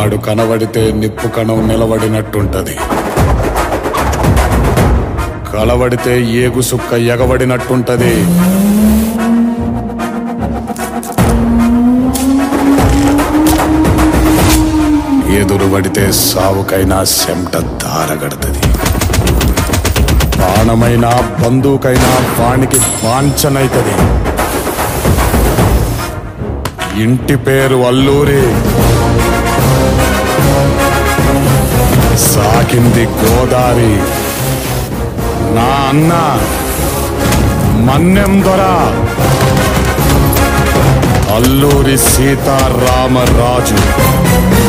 వాడు కనబడితే నిప్పు కణం నిలబడినట్టుంటది, కలబడితే ఏగు సుక్క ఎగబడినట్టుంటది. ఎదురుబడితే సావుకైనా చెమట దారగడుతుంది. బాణమైనా బందూకైనా వానికి వాంఛనైతది. ఇంటి పేరు అల్లూరి, సాకింది గోదారి. నా అన్న మన్నెం దొర అల్లూరి సీతారామరాజు.